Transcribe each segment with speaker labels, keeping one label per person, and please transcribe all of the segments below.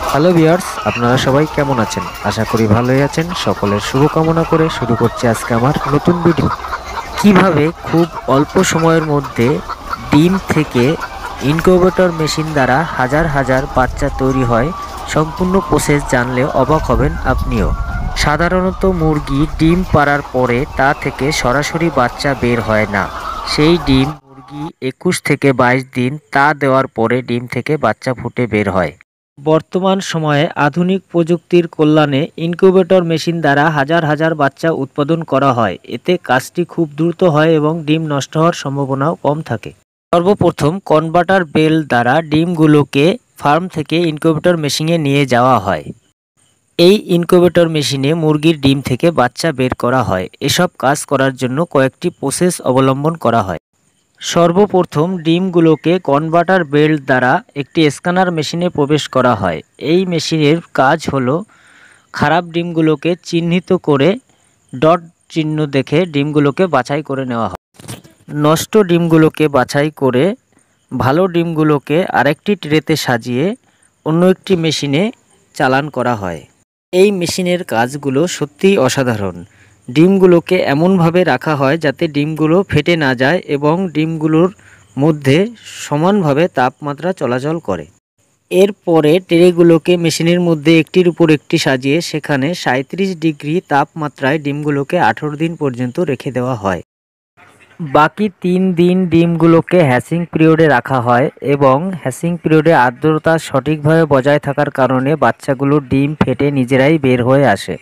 Speaker 1: Hello viewers, আপনারা সবাই কেমন আছেন? আশা করি ভালোই আছেন। সকলের শুভকামনা করে শুরু করছি আজকে আমার নতুন ভিডিও। কিভাবে খুব অল্প সময়ের মধ্যে ডিম থেকে ইনকিউবেটর মেশিন দ্বারা হাজার হাজার বাচ্চা তৈরি হয়, সম্পূর্ণ প্রসেস জানলে অবাক হবেন আপনিও। সাধারণত মুরগি ডিম পাড়ার পরে তা থেকে সরাসরি বাচ্চা বের হয় না। সেই ডিম মুরগি 21 থেকে 22 দিন তা দেওয়ার পরে ডিম থেকে বাচ্চা ফুটে বের হয়। বর্তমান সময়ে আধুনিক প্রযুক্তির কল্যাণে ইনকিউবেটর মেশিন দ্বারা হাজার হাজার বাচ্চা উৎপাদন করা হয়। এতে কাজটি খুব দ্রুত হয় এবং ডিম নষ্ট হওয়ার সম্ভাবনাও কম থাকে। সর্বপ্রথম কনভার্টার বেল্ট দ্বারা ডিমগুলোকে ফার্ম থেকে ইনকিউবেটর মেশিনে নিয়ে যাওয়া হয়। এই ইনকিউবেটর মেশিনে মুরগির ডিম থেকে বাচ্চা বের করা হয়। এসব কাজ করার জন্য কয়েকটি প্রসেস অবলম্বন করা হয়। সর্বপ্রথম ডিমগুলোকে কনভার্টার বেল্ট দ্বারা একটি স্ক্যানার মেশিনে প্রবেশ করা হয়। এই মেশিনের কাজ হলো খারাপ ডিমগুলোকে চিহ্নিত করে ডট চিহ্ন দেখে ডিমগুলোকে বাছাই করে নেওয়া হয়। নষ্ট ডিমগুলোকে বাছাই করে ভালো ডিমগুলোকে আরেকটি ট্রেতে সাজিয়ে অন্য একটি মেশিনে চালান করা হয়। এই মেশিনের কাজগুলো সত্যিই অসাধারণ। ডিমগুলোকে এমনভাবে রাখা হয় যাতে ডিমগুলো ফেটে না যায় এবং ডিমগুলোর মধ্যে সমানভাবে তাপমাত্রা চলাচল করে। এরপরে ট্রেগুলোকে মেশিনের মধ্যে একটির উপর একটি সাজিয়ে সেখানে 37 ডিগ্রি তাপমাত্রায় ডিমগুলোকে 18 দিন পর্যন্ত রেখে দেওয়া হয়। বাকি 3 দিন ডিমগুলোকে হ্যাচিং পিরিয়ডে রাখা হয় এবং হ্যাচিং পিরিয়ডে আর্দ্রতা সঠিকভাবে বজায় থাকার কারণে বাচ্চাগুলো ডিম ফেটে নিজেরাই বের হয়ে আসে।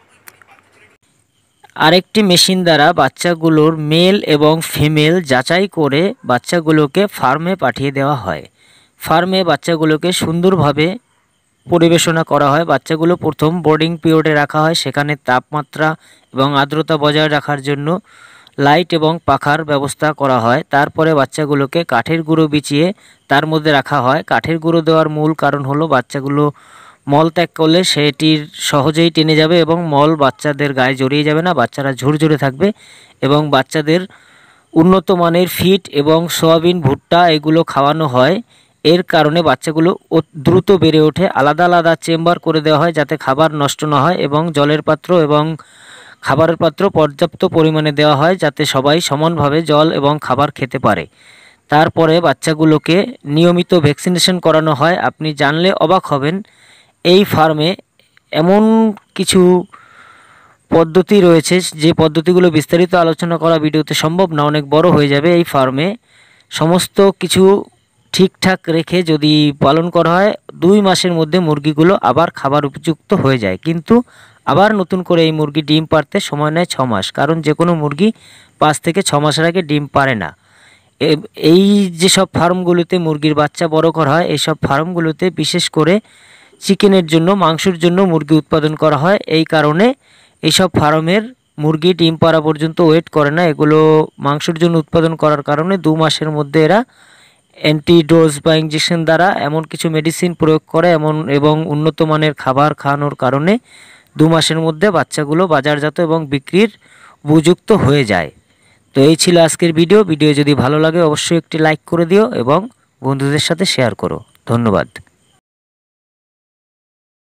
Speaker 1: আরেকটি মেশিন দ্বারা বাচ্চাগুলোর মেল এবং ফিমেল যাচাই করে বাচ্চাগুলোকে ফার্মে পাঠিয়ে দেওয়া হয়। ফার্মে বাচ্চাগুলোকে সুন্দরভাবে পরিবেশনা করা হয়। বাচ্চাগুলো প্রথম বোর্ডিং পিরিয়ডে রাখা হয়, সেখানে তাপমাত্রা এবং আর্দ্রতা বজায় রাখার জন্য লাইট এবং পাখার ব্যবস্থা করা হয়। তারপরে বাচ্চাগুলোকে কাঠের গুঁড়ো বিছিয়ে তার মধ্যে রাখা হয়। কাঠের গুঁড়ো দেওয়ার মূল কারণ হলো বাচ্চাগুলো মল ত্যাগ করলে সেটির সহজেই টেনে যাবে এবং মল বাচ্চাদের গায়ে জড়িয়ে যাবে না, বাচ্চারা ঝুরঝুরে থাকবে এবং বাচ্চাদের উন্নত মানের ফিড এবং সয়াবিন, ভুট্টা এগুলো খাওয়ানো হয়। এর কারণে বাচ্চাগুলো দ্রুত বেড়ে ওঠে। আলাদা আলাদা চেম্বার করে দেওয়া হয় যাতে খাবার নষ্ট না হয় এবং জলের পাত্র এবং খাবারের পাত্র পর্যাপ্ত পরিমাণে দেওয়া হয় যাতে সবাই সমানভাবে জল এবং খাবার খেতে পারে। তারপরে বাচ্চাগুলোকে নিয়মিত ভ্যাকসিনেশন করানো হয়। আপনি জানলে অবাক হবেন, এই ফার্মে এমন কিছু পদ্ধতি রয়েছে যে পদ্ধতিগুলো বিস্তারিত আলোচনা করা ভিডিওতে সম্ভব না, অনেক বড় হয়ে যাবে। এই ফার্মে সমস্ত কিছু ঠিকঠাক রেখে যদি পালন করা হয় 2 মাসের মধ্যে মুরগিগুলো আবার খাবার উপযুক্ত হয়ে যায়। কিন্তু আবার নতুন করে এই মুরগি ডিম পাড়তে সময় নেয় 6 মাস, কারণ যে কোনো মুরগি 5 থেকে 6 মাসের আগে ডিম পারে না। এই যেসব ফার্মগুলোতে মুরগির বাচ্চা বড় করা হয়, এইসব ফার্মগুলোতে বিশেষ করে চিকেনের জন্য, মাংসের জন্য মুরগি উৎপাদন করা হয়। এই কারণে এইসব ফার্মের মুরগি ডিম পাড়া পর্যন্ত ওয়েট করে না। এগুলো মাংসের জন্য উৎপাদন করার কারণে 2 মাসের মধ্যে এরা অ্যান্টিডোজ বা ইঞ্জেকশন দ্বারা এমন কিছু মেডিসিন প্রয়োগ করে এবং উন্নত মানের খাবার খাওয়ানোর কারণে 2 মাসের মধ্যে বাচ্চাগুলো বাজারজাত এবং বিক্রির উপযুক্ত হয়ে যায়। তো এই ছিল আজকের ভিডিও। যদি ভালো লাগে অবশ্যই একটি লাইক করে দিও এবং বন্ধুদের সাথে শেয়ার করো। ধন্যবাদ।